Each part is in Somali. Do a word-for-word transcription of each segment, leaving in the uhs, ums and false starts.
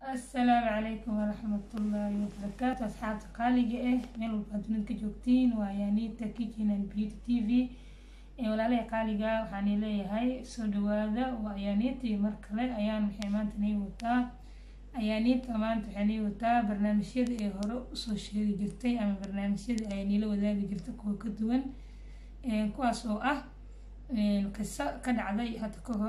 السلام عليكم ورحمة الله وبركاته. أصحاب قالقة إيه من البادون كجوكتين ويانيتا كيتشن اند بيوتي تي في ولا لي قالقة وحاني لي هاي سودوادا ويانيتي مركلة أيام حيمان تني وتا أيانيت أمان تحني وتا برنامج يد إيه هرو سوشيال جرتي أما برنامج يد أياني لو ذا جرت كو كدوان كواس أو أه القصة كان عدي هتكهر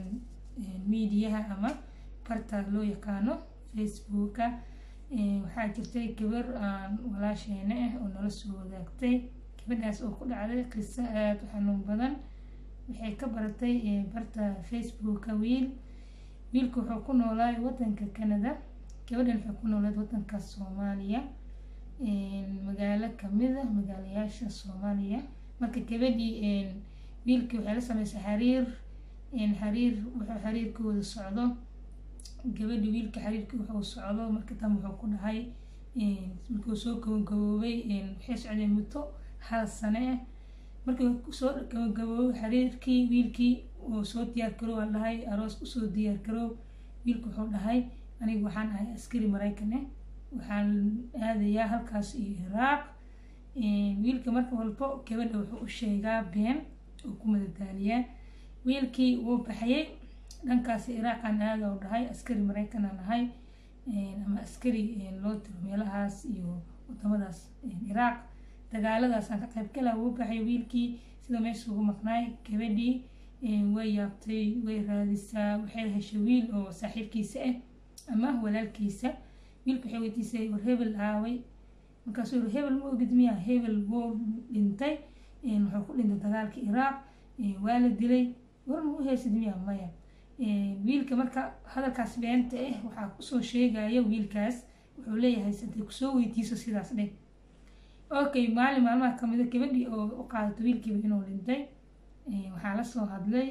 ميديا أما barta loo yaqaano facebooka waxaa jirtay gabar aan walaasheena ah oo nala soo wadaagtay gabadhaas oo ku dhacday qiso aad u xanuun badan. waxay ka baratay barta facebooka wiil wiilku wuxuu ku noolaa wadanka Canada, gabadhan waxay ku noolayd wadanka Soomaaliya magaalo kamid ah magaalayaasha Soomaaliya. marka gabadhii wiilkii waxay la sameysay xiriir in xiriir wuxuu xiriirkooda socdo gabadhi wiilka xiriirkii wuxuu socdo marka tan wuxuu ku dhahay markuu soo gabagaboobay waxay socdeen muddo hal sano ah. markii soo gabagaboobay xiriirkii wiilkii uu soo diyaar garoow waa dhahay aroos u soo diyaar garoow. wiilku wuxuu dhahay anigu waxaan ahay askari Mareykan ah, waxaan aadayaa halkaas iyo Iraaq. wiilka marka walba gabadha wuxuu u sheegaa been oo ku madadaaliyaa. wiilkii wuu baxayay dhankaas Iraaq aan aada u dhahay askari Mareykan aan ahay ama askari loo tiro meelahaas iyo wadamadaas Iraaq dagaaladaas aan ka qayb galay. wuu baxay wiilkii sida meesha ugu maqnaay gabadhii way yaabtay way raadisaa waxay heshay wiil oo saaxiibkiisa ah ama walaalkiisa. wiilku wuxuu weydiisay war hebel aaway, markaasuu yiri hebel ma ogid miyaa? hebel wuu dhintay wuxuu ku dhintay dagaalka Iraaq waa la dilay. war ma u haysid miyaa? maya. wiilka marka hadalkaas beenta ah waxaa kusoo sheegaya wiilkaas wuxuu leeyahay sadii kusoo weydiiso sidaas dheh. okay maalin maalmaha kamid ah gabadhii oo u qaadatay wiilkiiba inuu dhintay waxaa la soo hadlay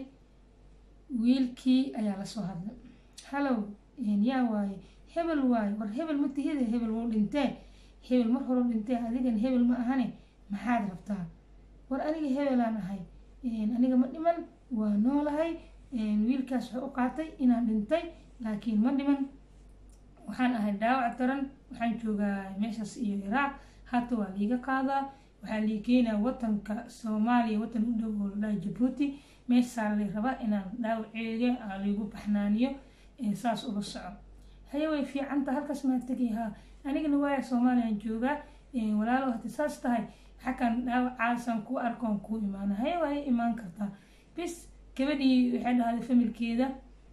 wiilkii ayaa la soo hadlay. hallow yaa waaye? hebel waaye. war hebel ma tihide hebel wuu dhintee, hebel mar hore dhintee adigan hebel ma ahane maxaad rabtaa? war aniga hebelaan ahay, aniga ma dhiman waa noolahay. wiilkaas wuxuu u qaatay inaan dhintay laakiin ma dhiman, waxaan ahay dhaawac daran, waxaan joogaa meeshaas iyo Iraaq. hadda waa liiga qaadaa waxaa lii keenaa wadanka Soomaaliya wadan u dhow oo la Djibouti. meeshaa la rabaa inaan dhaawaceega liigu baxnaaniyo saas uga soco. haye way fiicanta halkaas ma tagay? haa anigana waa Soomaaliya joogaa walaalo hadda saas tahay xakan dhaawacaasan ku arkoon ku imaan. haye way imaan kartaa bis. gabadhii waxay dhahday familkeeda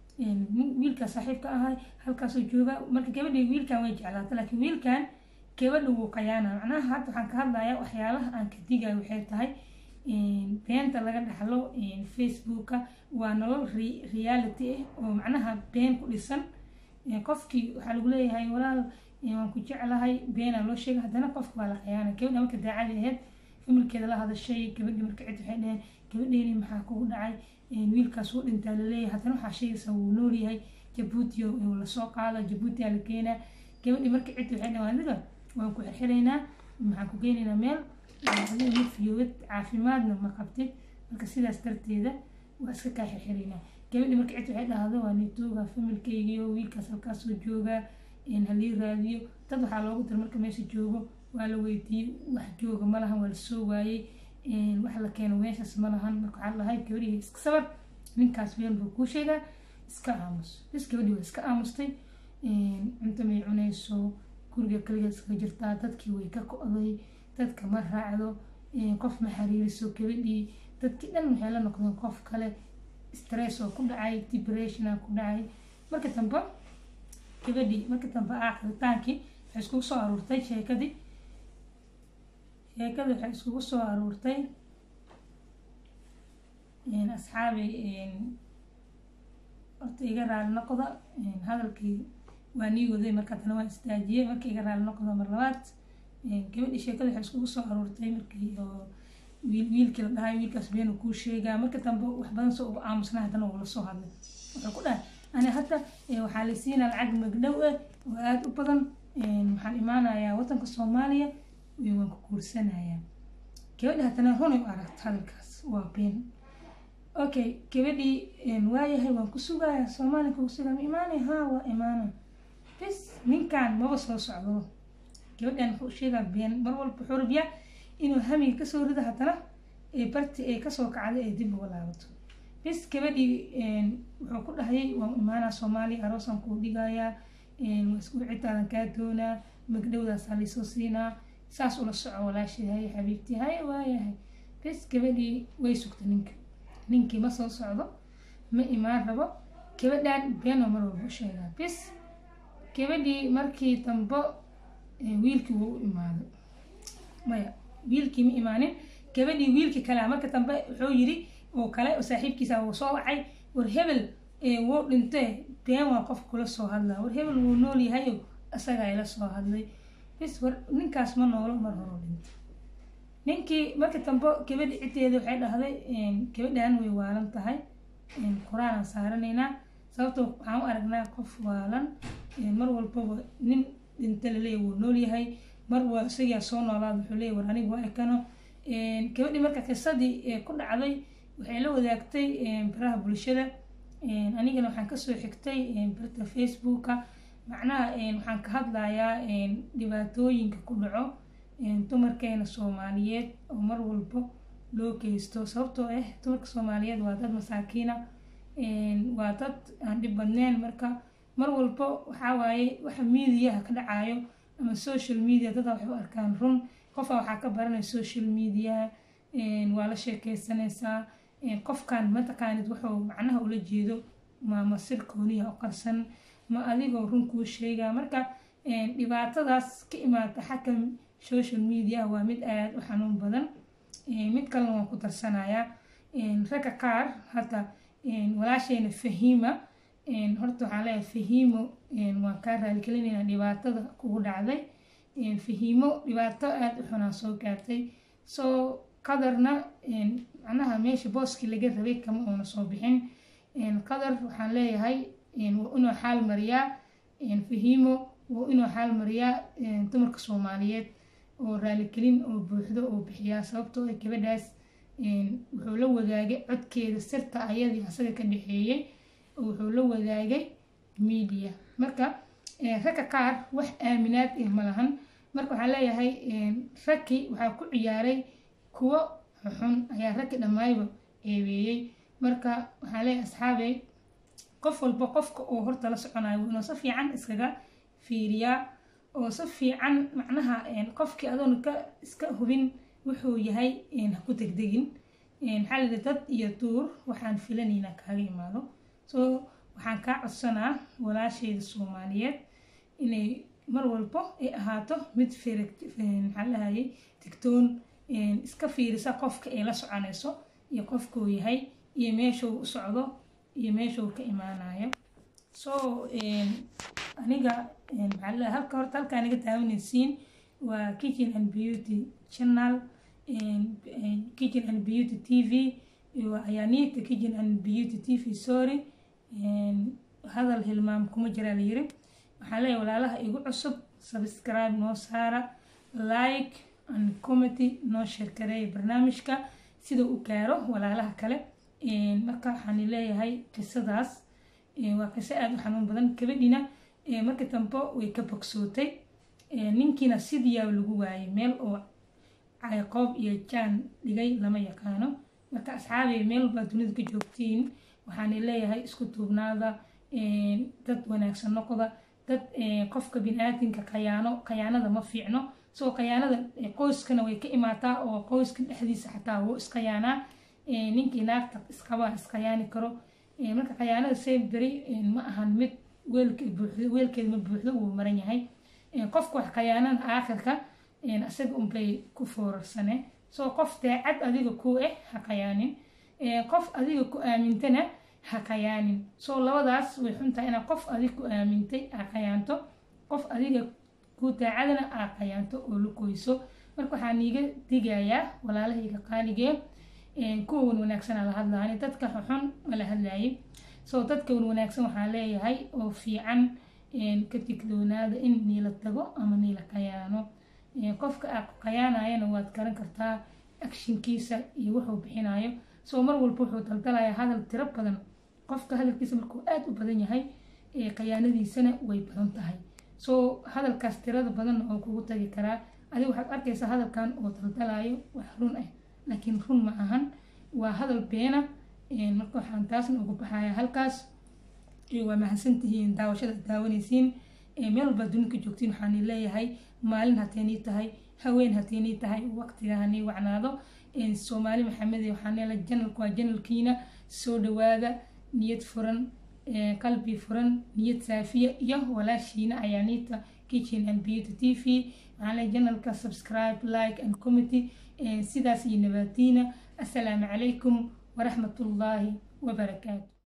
wiilka saaxiibka ahay halkaasoo jooga. marka gabadhii wiilkan way jeclaatay laakiin wiilkan gabadha wuu qayaana. macnaha hadda waxaan ka hadlayaa waxyaalaha aan ka digayo waxay tahay beenta laga dhaxlo facebooka waa nolol reality ah oo macnaha been ku dhisan. qofkii waxaa lagu leeyahay walaal waan ku jeclahay beenaa loo sheegay haddana qofka waa la qayaana. gabadha marka daacadi ahayd familkeeda la hadashay gabadhii marka cid waxay dhaheen gabadheeni maxaa kugu dhacay? wiilkaas wuu dhintaa laleeyahay haddana waxaa sheegaysaa wuu nool yahay Djibouti oo lasoo qaado Djibouti aa la keenaa. gabadhii marka cid waxay dhaheen adiga waan ku xirxiraynaa maxaan ku geynaynaa meel adiga fiyood caafimaadna ma qabtid marka sidaas darteeda waa iska kaa xirxiraynaa. gabadhii marka cid waxay dhahday waa nitooga familkeygiyo wiilkaas halkaasoo joogaa halii raadiyo. dad waxaa loogu dira marka meesha joogo waa la weydiiyey wax jooga ma lahan waa lasoo waayey wax la keeno meeshaas ma lahan. marka waxaa lahay gabadhii iska sabar ninkaas been buu kuu sheegaa iska aamus. bis gabadhii waa iska aamustay cunto may cunayso guriga kaligeed iska jirtaa dadkii way ka go'day dadka ma raacdo qof ma xiriiriso. gabadhii dadkii dhan waxay la noqdeen qof kale stress oo ku dhacay depression ku dhacay. marka dambe gabadhii marka dambe aakhirtaankii waxay iskugu soo aruurtay sheekadii sheekada waxay iskugu soo aruurtay asxaabi horta iga raali noqda hadalkii waa nii waday marka tana waan istaajiyey. marka iga raali noqda mar labaad gabadhii sheekada waxay iskugu soo aruurtay markii oo wiil wiilkii la dhahay wiilkaas been kuu sheegaa. marka dambe wax badan soo uga aamusnaa haddana wuu la soo hadlay wuxuu ku dhahay ani hadda waxaa la siinaa lacag magdhow ah oo aada u badan waxaan imaanayaa wadanka Soomaaliya waan ku guursanayaa. gabadhi haddana runay u aragta hadalkaas waa been. okay gabadhii waayahay waan ku sugayaa Soomaaliya ku sugaa ma imaanay? haa waa imaana. bes ninkan maba soo socdo gabadhan wuxuu sheegaa been mar walba wuxuu rabiyaa inuu hamiga kasoo rido haddana ee barti ee kasoo kacday ee dib uga laabato bes gabadhii wuxuu ku dhahayay waa imaanaa soomaaliya aroosan kuu dhigayaa waa isku citaadan kaa doonaa magdhowdaas halaysoo siinaa saas ula soco walaashii hay xabiibtii hay waayahay bes gabadhii way sugta ninka ninkii ma soo socdo ma imaan rabo gabadhan beenoo mar walba u sheegaa bes gabadhii markii dambo wiilkii wuu u imaaday maya wiilkii ma imaanin gabadhii wiilkii kale marka dambe wuxuu yiri oo kale oo saaxiibkiisa uu soo wacay war hebel ee wuu dhintay been waa qof kula soo hadlaa war hebel wuu nool yahay asaga ay la soo hadlay bes war ninkaas ma noolo mar hore dhintay ninkii marka dambe gabadhii cideeda waxay dhahday gabadhan way waalan tahay quraan saaranaynaa sababtoo waxaan u aragnaa qof waalan mar walbaba nin dhinta la leeyahay wuu nool yahay mar waa isagaa soo noolaad wuxuu leeyahay war aniga waa ekano gabadhii marka qisadii ku dhacday waxay la wadaagtay baraha bulshada anigana waxaan kasoo xigtay barta facebooka macnaha waxaan ka hadlayaa dhibaatooyinka ku dhaco dumarkeena soomaaliyeed oo mar walba loo geysto sababtoo ah dumarka soomaaliyeed waa dad masaakiina waa dad aan dhib badneen marka mar walba waxaa waaye waxa miidiyaha ka dhacayo ama social media dada waxay u arkaan run qofa waxaa ka baranaya social media waa la sheekeysanaysaa qofkan mataqaanid wuxuu macnaha ula jeedo ma masir kooniya u qarsan ma adigoo run kuu sheegaa marka dhibaatadaas ka imaata xagga social media waa mid aad u xanuun badan mid kalena waan ku darsanayaa ragga qaar hata walaashayna fahiima horta waxaan leeyahay fahiimo waan kaa raaligelinaynaa dhibaatada kugu dhacday fahiimo dhibaato aada u xunaan soo gaartay soo qadarna macnaha meesha booskii laga rabay kama uuna soo bixin qadar waxaan leeyahay waa inuu xaal mariyaa fahiimo waa inuu xaal mariyaa dumarka soomaaliyeed oo raaligelin oo buuxdo oo bixiyaa sababtoo ay gabadhaas wuxuu la wadaagay codkeeda sirta ayadii asaga ka dhexeeyay wuxuu la wadaagay media marka ragga qaar wax aaminaad ah ma lahan marka waxaan leeyahay ragkii waxaa ku ciyaaray kuwo xun ayaa ragga dhammaayba eeweeyey marka waxaan leeyahay asxaabey qof walba qofka oo horta la soconayo inuu si fiican iskaga fiiriyaa oo si fiican macnaha qofkii adoon ka iska hubin wuxuu yahay ha ku degdegin maxaa la dad iyo duur waxaan filanaynaa kaaga imaado soo waxaan kaa codsanaa walaashayda soomaaliyeed inay mar walba ay ahaato mid firig maxaa lahayay digtoon iska fiirisa qofka ay la soconayso iyo qofkuu yahay iyo meeshuu u socdo iyo meeshuu ka imaanayo soo aniga maxaa la halka horta halka aniga taabanaysiin waa kitchen and beauty channel kitchen and beauty T V waa ayaaniita kitchen and beauty T V sorry hadal hilmaam kuma jira la yiri waxaa leeyahay walaalaha igu cusub subscribe noo saara like and comment noo share gareey barnaamijka sida uu gaaro walaalaha kale marka waxaan leeyahay qisadaas waa qiso aad u xanuun badan gabadhina marka dambe way ka bogsootay ninkiina sidii lagu waayay meel oo cayqoob iyo jaan dhigay lama yaqaano marka asxaabay meel baa dunida ka joogtiin waxaan leeyahay isku duubnaada dad wanaagsan noqda dad qofka bini'aadinka qayaano qayaanada ma fiicno soo qayaanada qoyskana way ka imaataa oo qoyska dhexdiisa xataa wuu isqayaanaa ninkii naagta isqaba isqayaani karo marka qayaanada say beri ma ahan mid weelka buuxdo weelkeeda ma buuxdo wuu maran yahay qofka wax qayaanana aakhirka asaga unbay ku foorarsane soo qof daacad adiga ku eh ha qayaanin qof adiga ku aamintana ha qayaanin soo labadaas way xuntahay inaad qof adiga ku aamintay ha qayaanto qof adiga ku daacadana ha qayaanto oo la koyso marka waxaan iiga digayaa walaalahayga qaaligee kuwa wanaagsan la hadlaani dadka xun la hadlaayay soo dadka wanaagsan waxaa leeyahay oo fiican ka tikdoonaada in niila tago ama niila qayaano qofka aad qayaanayana waad garan kartaa actionkiisa iyo wuxuu bixinayo soo mar walba wuxuu daldalayaa hadal tiro badan qofka hadalkiisa markuu aad u badan yahay ee khiyaanadiisana way badan tahay. So hadalkaas tirada badan oo kugu tagi karaa adiga waxaad arkaysaa hadalkan oo daldalayo wax run ah laakiin run ma ahan waa hadal beena. marka waxaan taasna ugu baxayaa halkaas. waa mahadsantihiin daawashada daawanaysiin meel walba dunida joogtiin. waxaan leeyahay maalin hateeni tahay haween hateeni tahay waqtiga hani wacnaado. Soomaali Maxamed waxaan leeyahay channelku waa channelkiina soo dhawaada niyad furan qalbi furan niyad saafiya iyo walaashiina Ayaanita Kitchen and Beauty T V. waxaan leeyahay channelka subscribe like and comment sidaas iyo nabadiina. assalaamu calaykum ورحمة الله وبركاته.